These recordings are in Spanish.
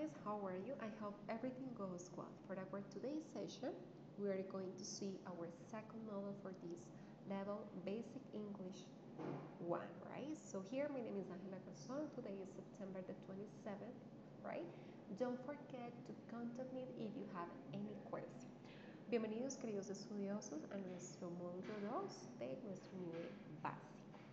guys, how are you? I hope everything goes well. For our today's session, we are going to see our second model for this level, Basic English 1, right? So here, my name is Angela Garzon. Today is September the 27th, right? Don't forget to contact me if you have any question. Bienvenidos, queridos estudiosos, a nuestro módulo 2 de nuestro nivel básico.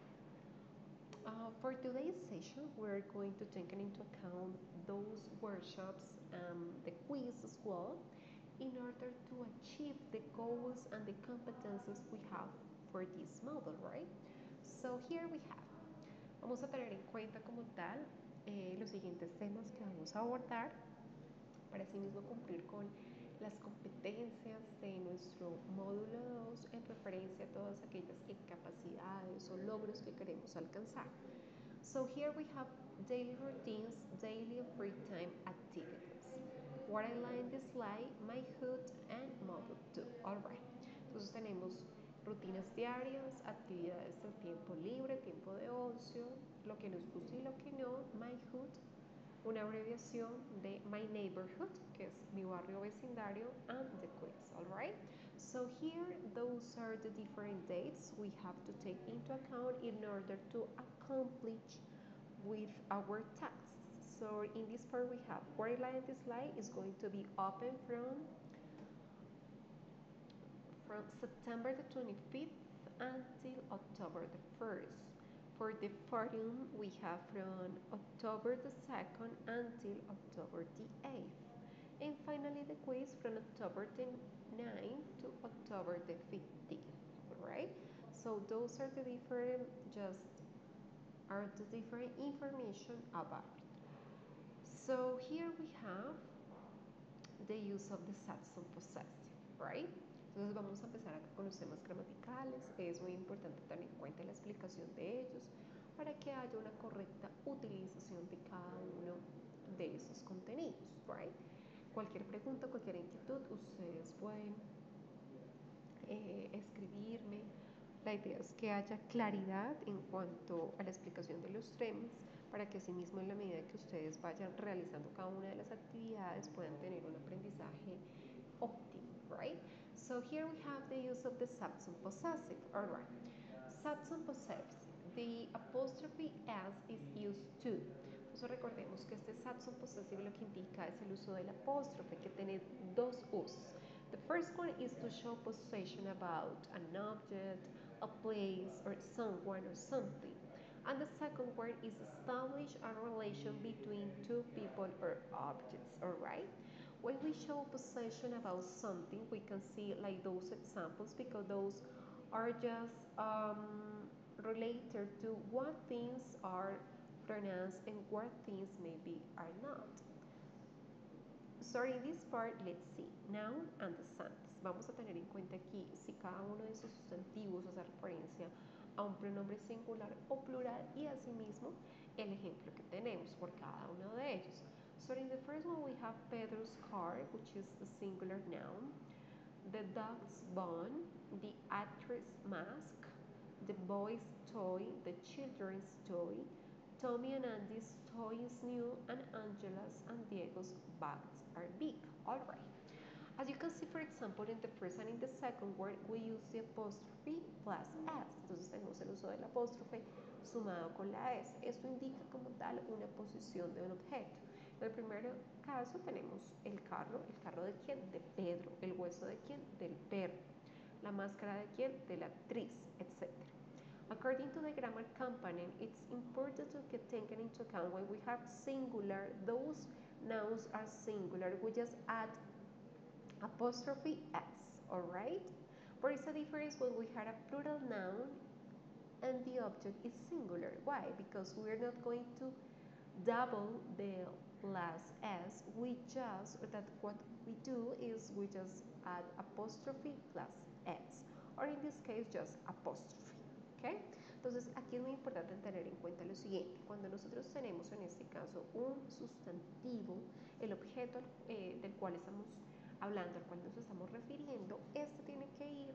For today's session, we're going to take into account those workshops, the quiz as well, in order to achieve the goals and the competences we have for this model, right? So here we have. Vamos a tener en cuenta como tal los siguientes temas que vamos a abordar para así mismo cumplir con las competencias de nuestro módulo 2 en referencia a todas aquellas capacidades o logros que queremos alcanzar. So here we have daily routines, daily and free time activities. What I like in this slide, my hood and model 2. Alright. Entonces tenemos rutinas diarias, actividades del tiempo libre, tiempo de ocio, lo que nos gusta y lo que no, my hood, una abreviación de my neighborhood, que es mi barrio vecindario, and the quiz, alright? So here, those are the different dates we have to take into account in order to accomplish with our tasks. So in this part we have, where line this slide is going to be open from September the 25th until October the 1st. For the forum, we have from October the 2nd until October the 8th. And finally, the quiz from October the 9th to October the 15th, right? So those are the different, information about it. So here we have the use of the subject possessive, right? Entonces vamos a empezar a conocer más gramaticales. Es muy importante tener en cuenta la explicación de ellos para que haya una correcta utilización de cada uno de esos contenidos, right? Cualquier pregunta, cualquier inquietud, ustedes pueden escribirme. La idea es que haya claridad en cuanto a la explicación de los temas para que asimismo en la medida que ustedes vayan realizando cada una de las actividades puedan tener un aprendizaje óptimo, right? So here we have the use of the subject possessive. All right. Subject possessive. The apostrophe s is used to. Entonces recordemos que este subject possessive lo que indica es el uso del apóstrofe, que tiene dos usos. The first one is to show possession about an object, a place, or someone or something. And the second one is establish a relation between two people or objects, all right? When we show possession about something, we can see like those examples because those are just related to what things are pronounced and what things maybe are not. So in this part, let's see, noun and the sentence. Vamos a tener en cuenta aquí si cada uno de esos sustantivos hace referencia a un pronombre singular o plural y asimismo el ejemplo que tenemos por cada uno de ellos. So in the first one we have Pedro's car, which is a singular noun, the dog's bone, the actress mask, the boy's toy, the children's toy, Tommy and Andy's toy is new, and Angela's and Diego's bags are big. All right. As you can see, for example, in the first and in the second word, we use the apostrophe plus s. Entonces tenemos el uso del apóstrofe sumado con la s. Esto indica como tal una posición de un objeto. En el primer caso tenemos el carro de quién, de Pedro, el hueso de quién, del perro, la máscara de quién, de la actriz, etc. According to the grammar component, it's important to get taken into account when we have singular, those nouns are singular, we just add apostrophe s, all right? But it's a difference when we have a plural noun and the object is singular. Why? Because we're not going to double the last s. What we do is we just add apostrophe plus s, or in this case just apostrophe. ¿Okay? Entonces aquí es muy importante tener en cuenta lo siguiente: cuando nosotros tenemos en este caso un sustantivo, el objeto del cual estamos hablando, al cual nos estamos refiriendo, este tiene que ir,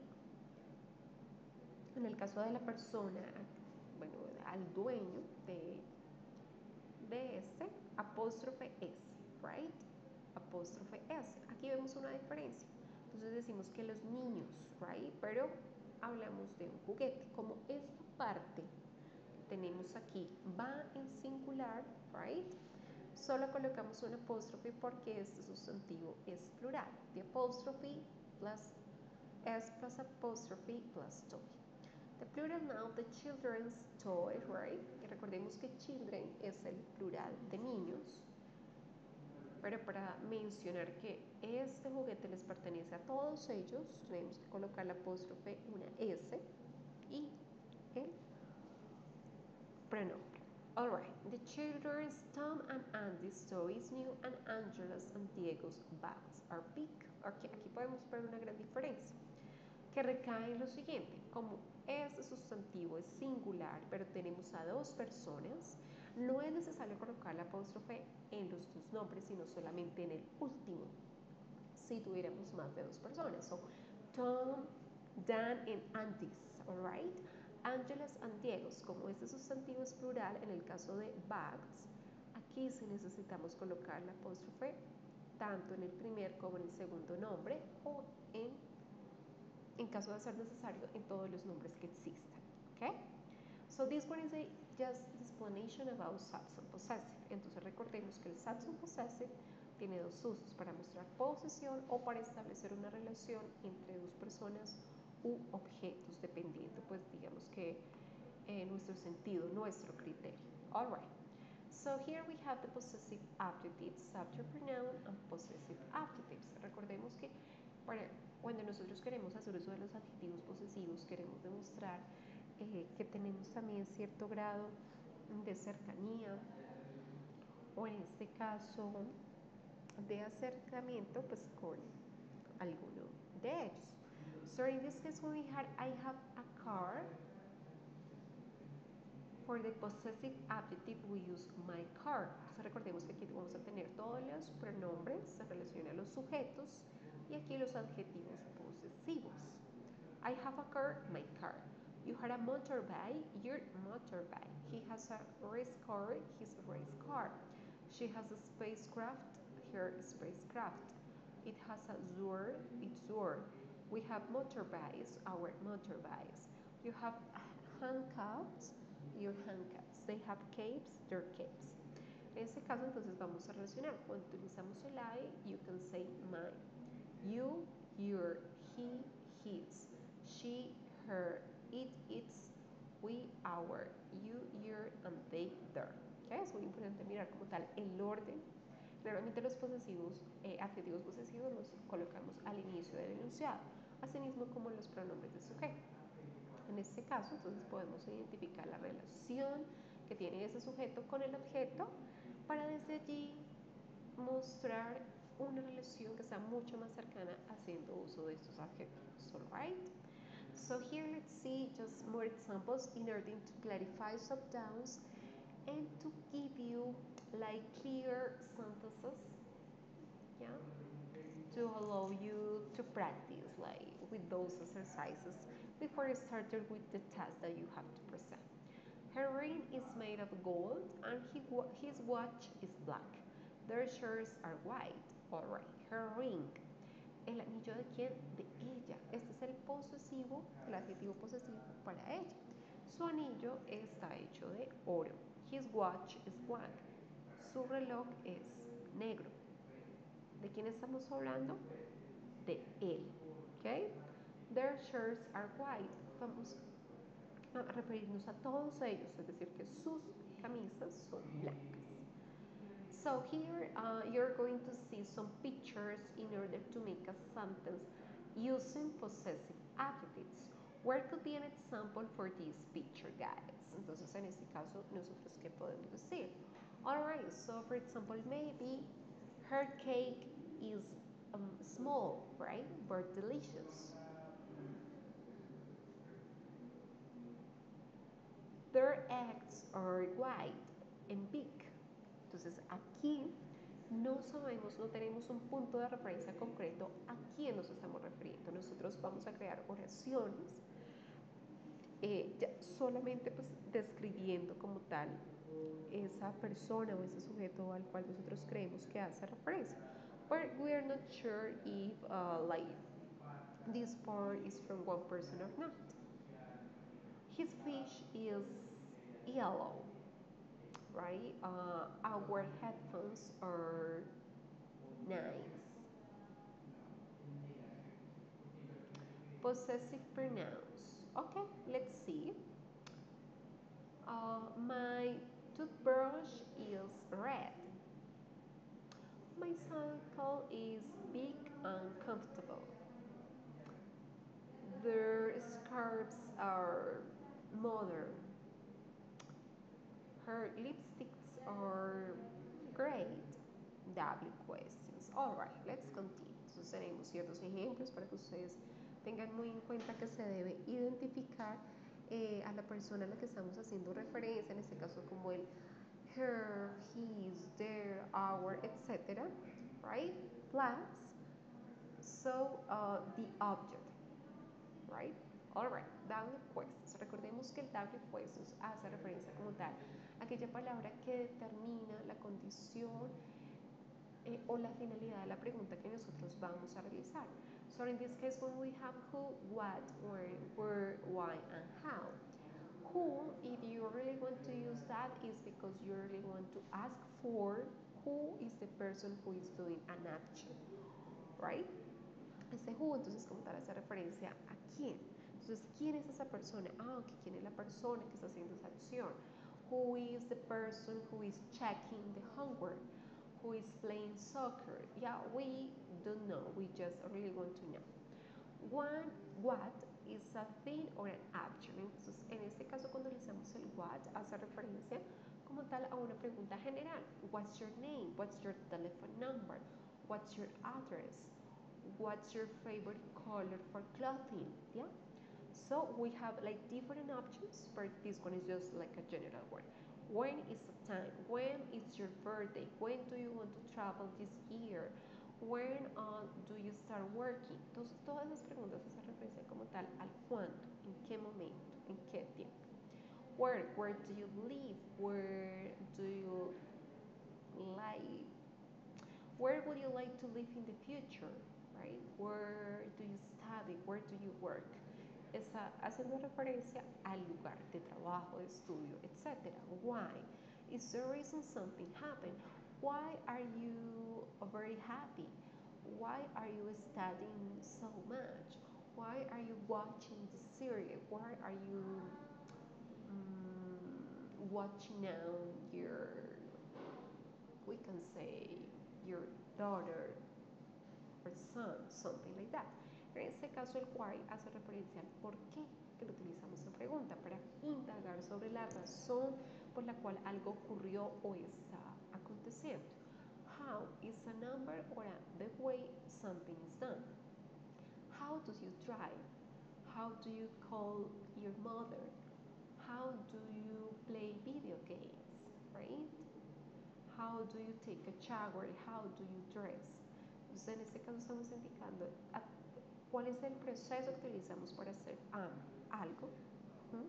en el caso de la persona, bueno, al dueño de este apóstrofe S, right? Apóstrofe S. Aquí vemos una diferencia. Entonces decimos que los niños, right? Pero hablamos de un juguete. Como esta parte que tenemos aquí va en singular, right? Solo colocamos un apóstrofe porque este sustantivo es plural. The apostrophe plus S plus apostrophe plus toy. The plural now, the children's toy, right? Y recordemos que children es el plural de niños. Pero para mencionar que este juguete les pertenece a todos ellos, tenemos que colocar la apóstrofe, una S y el pronombre. Alright, the children's Tom and Andy's toys new and Angela's and Diego's bags are big. Okay, aquí podemos ver una gran diferencia que recae en lo siguiente. Como este sustantivo es singular, pero tenemos a dos personas, no es necesario colocar la apóstrofe en los dos nombres, sino solamente en el último, si tuviéramos más de dos personas. So, Tom, Dan and Andy's, alright? Angela's and Diego's, como este sustantivo es plural, en el caso de bags, aquí sí necesitamos colocar la apóstrofe tanto en el primer como en el segundo nombre o en caso de ser necesario, en todos los nombres que existan. Okay? So this one is a just explanation about subject possessive. Entonces recordemos que el subject possessive tiene dos usos, para mostrar posesión o para establecer una relación entre dos personas u objetos, dependiendo, pues digamos que nuestro sentido, nuestro criterio. All right. So here we have the possessive adjectives, subject pronoun and possessive adjectives. Recordemos que cuando nosotros queremos hacer uso de los adjetivos posesivos, queremos demostrar que tenemos también cierto grado de cercanía o en este caso de acercamiento pues con alguno de ellos. So in this case when we had I have a car, for the possessive adjective we use my car. Entonces recordemos que aquí vamos a tener todos los pronombres en relación a los sujetos y aquí los adjetivos posesivos. I have a car, my car. You had a motorbike, your motorbike. He has a race car, his race car. She has a spacecraft, her spacecraft. It has a sword, its sword. We have motorbikes, our motorbikes. You have handcuffs, your handcuffs. They have capes, their capes. En este caso entonces vamos a relacionar. Cuando utilizamos el I, you can say mine. You, your, he, his. She, her, it, its, we, our, you, your, and they, their. ¿Okay? Es muy importante mirar como tal el orden. Normalmente los posesivos, adjetivos posesivos los colocamos al inicio del enunciado, asimismo como los pronombres de sujeto. En este caso, entonces podemos identificar la relación que tiene ese sujeto con el objeto para desde allí mostrar una relación que sea mucho más cercana haciendo uso de estos adjetivos. Alright? So here let's see just more examples in order to clarify subdowns and to give you like clear sentences, yeah, to allow you to practice like with those exercises before you started with the task that you have to present. Her ring is made of gold and his watch is black. Their shirts are white. All right, her ring. ¿El anillo de quién? De ella. Este es el posesivo, el adjetivo posesivo para ella. Su anillo está hecho de oro. His watch is black. Su reloj es negro. ¿De quién estamos hablando? De él. ¿Okay? Their shirts are white. Vamos a referirnos a todos ellos, es decir, que sus camisas son blancas. So here you're going to see some pictures in order to make a sentence using possessive adjectives. Where could be an example for this picture, guys? Entonces, en este caso, nosotros, ¿qué podemos decir? Alright, so for example, maybe her cake is small, right? But delicious. Their eggs are white and big. Entonces, aquí no sabemos, no tenemos un punto de referencia concreto a quién nos estamos refiriendo. Nosotros vamos a crear oraciones ya solamente pues describiendo como tal esa persona o ese sujeto al cual nosotros creemos que hace referencia. But we are not sure if like this part is from one person or not. His fish is yellow, right? Our headphones are nice. Possessive pronouns. Okay, let's see. My toothbrush is red. My cycle is big and comfortable. Their scarves are modern. Her lipsticks are great. W questions. Alright, let's continue. Entonces tenemos ciertos ejemplos para que ustedes tengan muy en cuenta que se debe identificar a la persona a la que estamos haciendo referencia, en este caso como el her, his, their, our, etc. Right? Plus, so the object, right? Alright, W questions. Recordemos que el W questions hace referencia como tal a aquella palabra que determina la condición o la finalidad de la pregunta que nosotros vamos a realizar. So in this case, when we have who, what, where, why, and how. Who, if you really want to use that, is because you really want to ask for who is the person who is doing an action, right? Este who entonces como tal hace referencia a quién. Entonces, ¿quién es esa persona? Ah, ok, ¿quién es la persona que está haciendo esa acción? Who is the person who is checking the homework? Who is playing soccer? Yeah, we don't know. We just really want to know. What is a thing or an action. Entonces, en este caso, cuando utilizamos el what, hace referencia como tal a una pregunta general. What's your name? What's your telephone number? What's your address? What's your favorite color for clothing? Yeah. So we have like different options, but this one is just like a general one. When is the time? When is your birthday? When do you want to travel this year? When do you start working? Entonces, todas esas preguntas hacen referencia como tal al cuándo, en qué momento, en qué tiempo. Where do you live? Where do you like? Where would you like to live in the future? Right? Where do you study? Where do you work? Está haciendo referencia al lugar de trabajo, de estudio, etc. Why? Is there reason something happened? Why are you very happy? Why are you studying so much? Why are you watching the series? Why are you watching now your, we can say, your daughter or son, something like that. En este caso, el why hace referencia al por qué que lo utilizamos en pregunta, para indagar sobre la razón por la cual algo ocurrió o está aconteciendo. How is a number or the way something is done. How do you drive? How do you call your mother? How do you play video games, right? How do you take a shower? How do you dress? Entonces, en este caso estamos indicando cuál es el proceso que utilizamos para hacer algo. ¿Mm?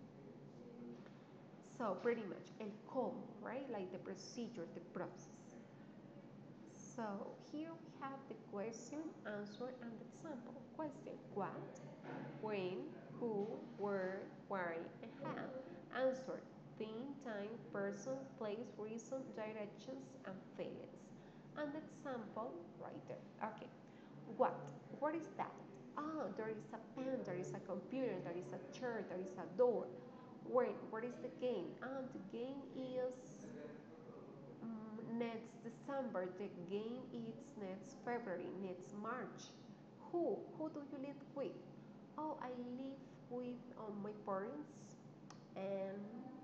So, pretty much, el cómo, right? Like the procedure, the process. So, here we have the question, answer, and example. Question, what, when, who, where, why, and how. Answer, thing, time, person, place, reason, directions, and feelings. And the example right there. Okay. What? What is that? Ah, there is a pen, there is a computer, there is a chair, there is a door. When? What is the game? Ah, the game is next December. The game is next February, next March. Who? Who do you live with? Oh, I live with my parents and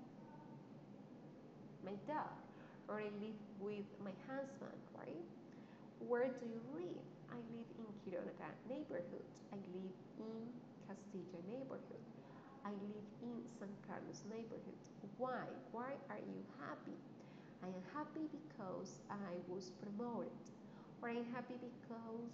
my dog. Or I live with my husband, right? Where do you live? I live in Quiroga neighborhood. I live in Castilla neighborhood. I live in San Carlos neighborhood. Why? Why are you happy? I am happy because I was promoted. Or I'm happy because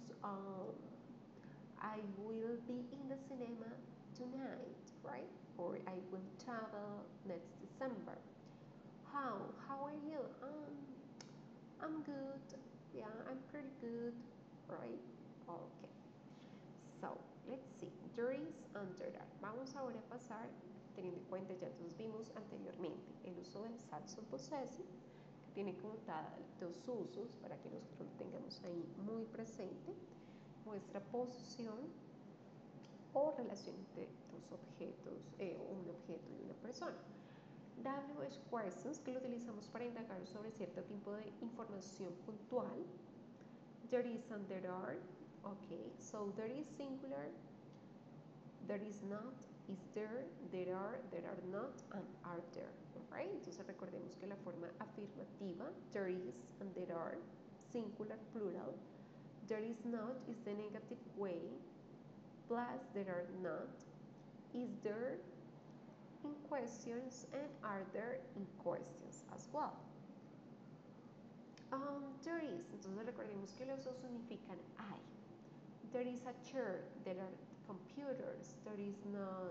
I will be in the cinema tonight, right? Or I will travel next December. How are you? I'm good. Yeah, I'm pretty good. Right? Okay. So, let's see. There is and there are. Vamos ahora a pasar, teniendo en cuenta, ya entonces vimos anteriormente el uso del saxo possessive, que tiene como tal dos usos para que nosotros lo tengamos ahí muy presente. Muestra posición o relación entre dos objetos, un objeto y una persona. WH questions, que lo utilizamos para indagar sobre cierto tipo de información puntual. There is and there are. Okay, so there is singular, there is not, is there are not, and are there. Right? Entonces recordemos que la forma afirmativa, there is and there are, singular, plural. There is not is the negative way, plus there are not, is there in questions, and are there in questions as well. There is, entonces recordemos que los dos significan hay. There is a chair, there are computers, there is not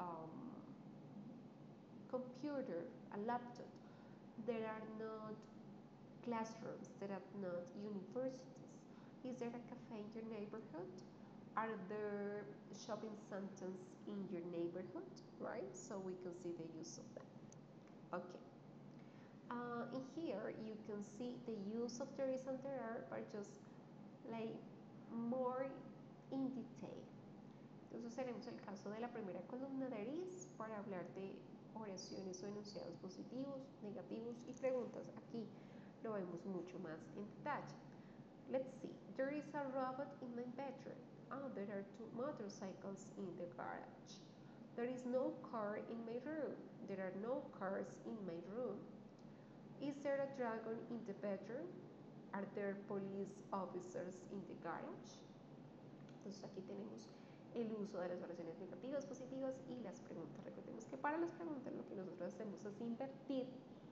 computer, a laptop, there are not classrooms, there are not universities. Is there a cafe in your neighborhood? Are there shopping centers in your neighborhood? Right? So we can see the use of them. Okay. In here you can see the use of there is and there are, but just like more in detail. Entonces tenemos el caso de la primera columna de is para hablar de oraciones o enunciados positivos, negativos y preguntas. Aquí lo vemos mucho más en detalle. Let's see. There is a robot in my bedroom. Oh, there are 2 motorcycles in the garage. There is no car in my room. There are no cars in my room. Is there a dragon in the bedroom? Are there police officers in the garage? Entonces aquí tenemos el uso de las oraciones negativas, positivas y las preguntas. Recordemos que para las preguntas lo que nosotros hacemos es invertir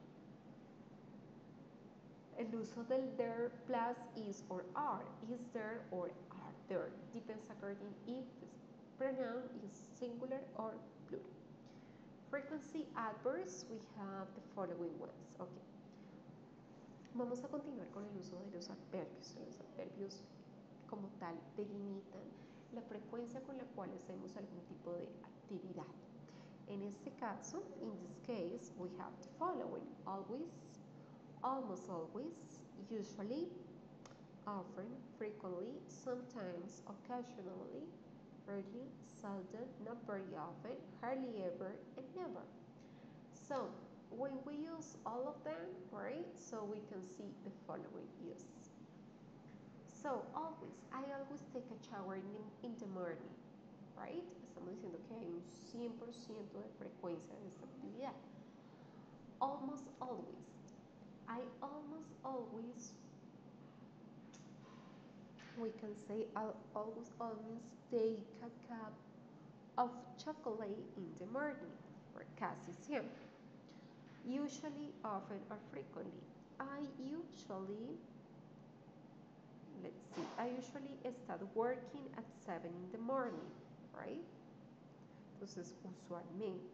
el uso del there plus is or are. Is there or are there? Depends according if the pronoun is singular or plural. Frequency adverbs, we have the following ones. Okay. Vamos a continuar con el uso de los adverbios. Los adverbios como tal delimitan la frecuencia con la cual hacemos algún tipo de actividad. En este caso, in this case, we have the following: always, almost always, usually, often, frequently, sometimes, occasionally, rarely, seldom, not very often, hardly ever, and never. So, when we use all of them, right, so we can see the following use. So, always, I always take a shower in the morning, right? Estamos diciendo que hay un 100% de frecuencia de esta actividad. Almost always, I almost always, we can say I'll always take a cup of chocolate in the morning, or casi siempre. Usually, often, or frequently. I usually start working at 7 in the morning, right? Entonces, usualmente.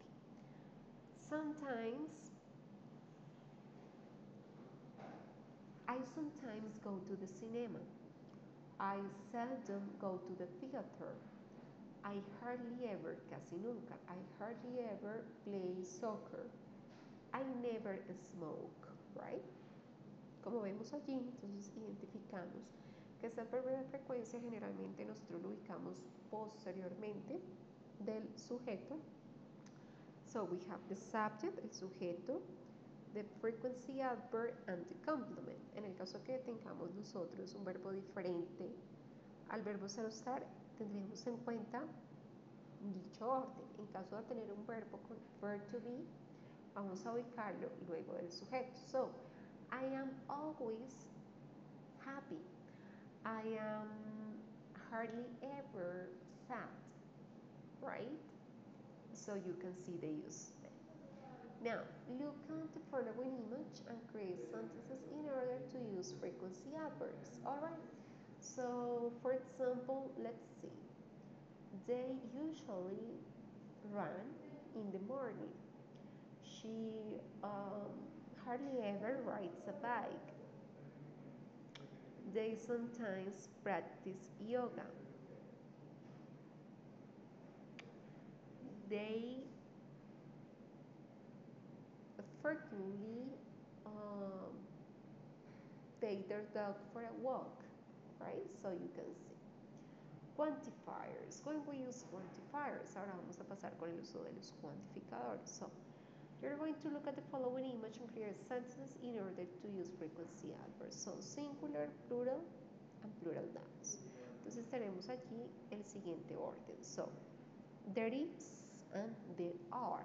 I sometimes go to the cinema. I seldom go to the theater. I hardly ever, casi nunca, I hardly ever play soccer. I never smoke, right? Como vemos allí, entonces identificamos que esta primera frecuencia generalmente nosotros lo ubicamos posteriormente del sujeto. So we have the subject, el sujeto, the frequency adverb, and the complement. En el caso que tengamos nosotros un verbo diferente al verbo ser usar, tendremos en cuenta dicho orden. En caso de tener un verbo con verb to be, vamos a ubicarlo luego del sujeto. So, I am always happy. I am hardly ever sad, right? So you can see the use. Now, look at the following image and create sentences in order to use frequency adverbs. Alright, so for example, let's see. They usually run in the morning. She hardly ever rides a bike. They sometimes practice yoga. They frequently um, take their dog for a walk, right? So you can see. Quantifiers. When we use quantifiers, ahora vamos a pasar con el uso de los cuantificadores. So, you're going to look at the following image and create sentences in order to use frequency adverbs. So, singular, plural, and plural nouns. Entonces tenemos aquí el siguiente orden. So, there is and there are.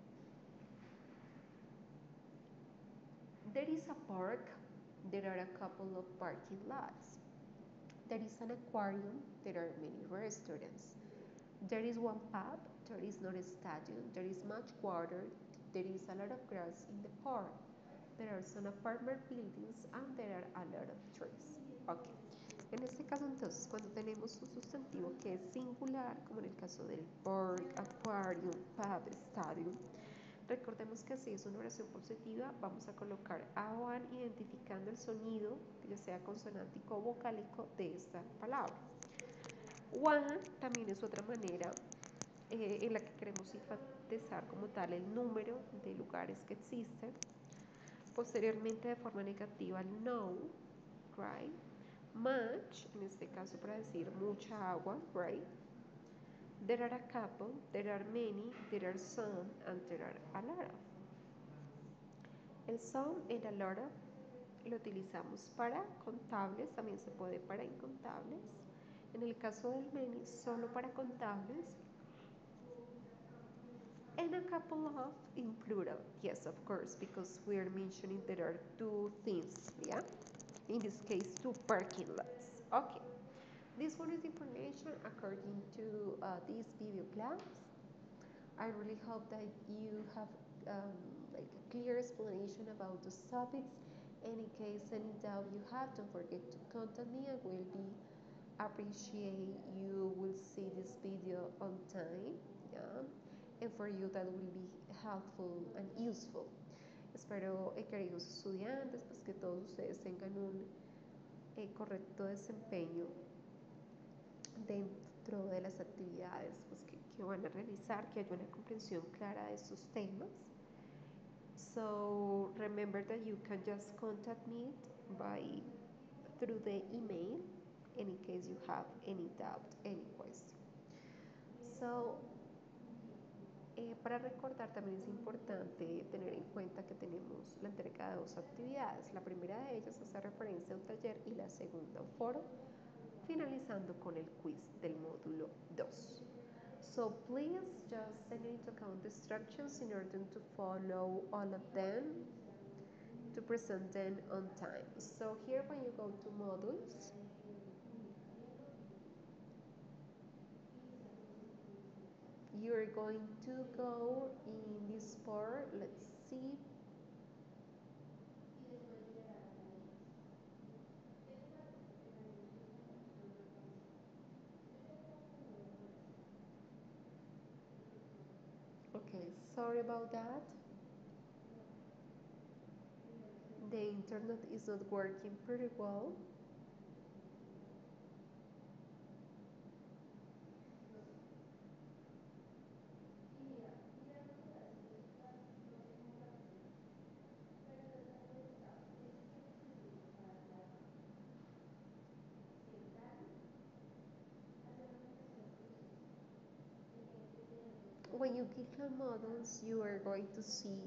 There is a park. There are a couple of parking lots. There is an aquarium. There are many restaurants. There is one pub. There is not a stadium. There is much water. There is a lot of grass in the park. There are some apartment buildings and there are a lot of trees. Ok. En este caso entonces cuando tenemos un sustantivo que es singular, como en el caso del park, aquarium, pub, stadium, recordemos que si es una oración positiva vamos a colocar a one identificando el sonido, ya sea consonántico o vocálico de esta palabra. One también es otra manera en la que queremos enfatizar como tal el número de lugares que existen. Posteriormente de forma negativa el no, right? Much, en este caso para decir mucha agua, right? There are a couple, there are many, there are some, and there are a lot of. El some en a lot of lo utilizamos para contables, también se puede para incontables. En el caso del many, solo para contables. And a couple of in plural. Yes, of course, because we are mentioning there are two things, yeah? In this case, two parking lots. Okay. This one is information according to this video class. I really hope that you have like a clear explanation about those topics. And in case any doubt you have, don't forget to contact me. I will be appreciate you will see this video on time. Yeah. And for you that will be helpful and useful. Espero, queridos estudiantes, pues que todos ustedes tengan un correcto desempeño dentro de las actividades pues, que van a realizar, que haya una comprensión clara de estos temas. So remember that you can just contact me through the email in case you have any doubt, any question. So, para recordar también es importante tener en cuenta que tenemos la entrega de dos actividades. La primera de ellas hace referencia a un taller y la segunda a un foro, finalizando con el quiz del módulo 2. So please just take into account the instructions in order to follow all of them to present them on time. So here when you go to modules, you're going to go in this part, let's see. Okay, sorry about that. The internet is not working pretty well. When you click on models, you are going to see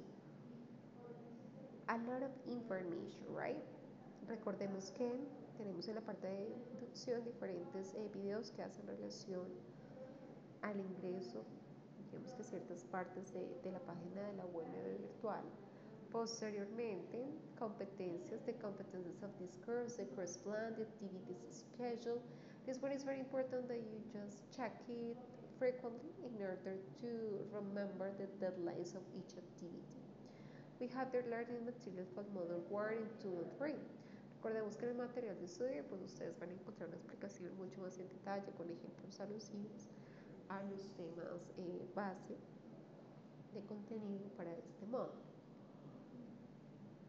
a lot of information, right? Recordemos que tenemos en la parte de introducción diferentes videos que hacen relación al ingreso, digamos que ciertas partes de la página de la UMB virtual. Posteriormente, competencias, the competencies of this course, the course plan, the activities schedule. This one is very important that you just check it frequently in order to remember the deadlines of each activity. We have the learning material for Model 1, 2, and 3. Recordemos que en el material de estudio pues ustedes van a encontrar una explicación mucho más en detalle con ejemplos alusivos a los temas base de contenido para este módulo.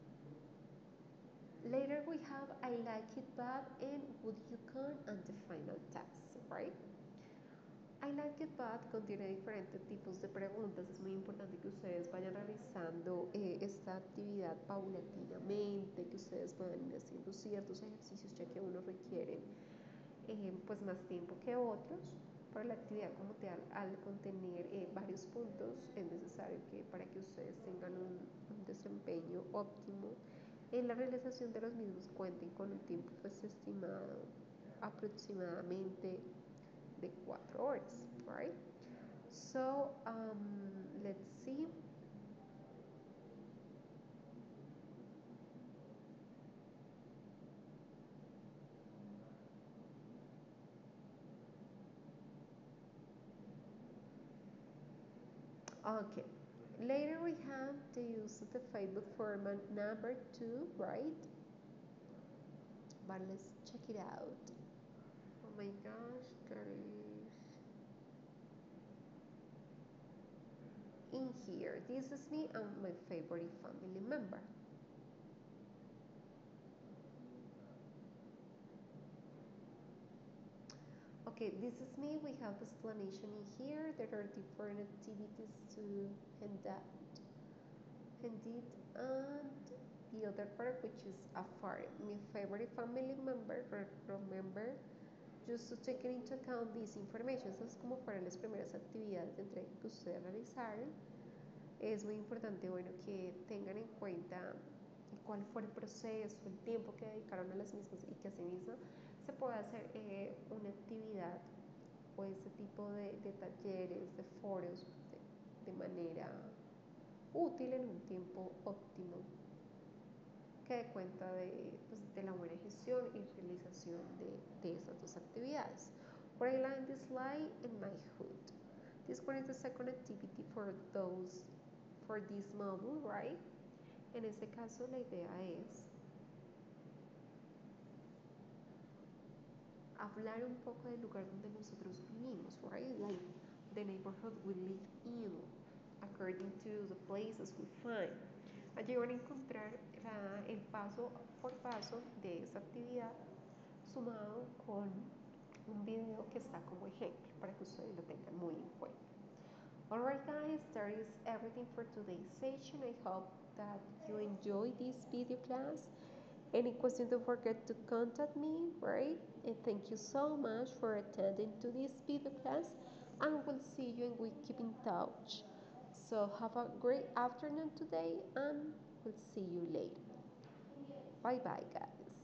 Later we have I like it bad and would you con and the final task, right? I like it bad contiene diferentes tipos de preguntas. Es muy importante que ustedes vayan realizando esta actividad paulatinamente, que ustedes puedan ir haciendo ciertos ejercicios ya que unos requieren pues más tiempo que otros. Para la actividad como tal, al contener varios puntos, es necesario que para que ustedes tengan un desempeño óptimo en la realización de los mismos cuenten con un tiempo pues estimado aproximadamente de 4 horas, right? So let's see. Okay. Later we have the use of the Facebook format number 2, right? But let's check it out. Oh my gosh, there is in here. This is me and my favorite family member. Okay, this is me. We have explanation in here. There are different activities to hand out, indeed, and the other part, which is a part. My favorite family member. Remember, just to take into account this information. Esas como fueron las primeras actividades de entrega que ustedes realizaron. Es muy importante, bueno, que tengan en cuenta cuál fue el proceso, el tiempo que dedicaron a las mismas y que asimismo se pueda hacer una actividad o ese tipo de talleres, de foros de manera útil en un tiempo óptimo que dé cuenta pues, de la buena gestión y realización de esas dos actividades. What I like this slide and my hood. This one is the second activity for this module, right? En este caso la idea es hablar un poco del lugar donde nosotros vivimos, right? Like the neighborhood we live in, according to the places we find. Allí van a encontrar el paso por paso de esta actividad sumado con un video que está como ejemplo para que ustedes lo tengan muy en cuenta. Alright guys, that is everything for today's session. I hope that you enjoy this video class. Any question, don't forget to contact me, right? And thank you so much for attending to this video class and we'll see you and we keep in touch. So have a great afternoon today and we'll see you later. Bye bye guys.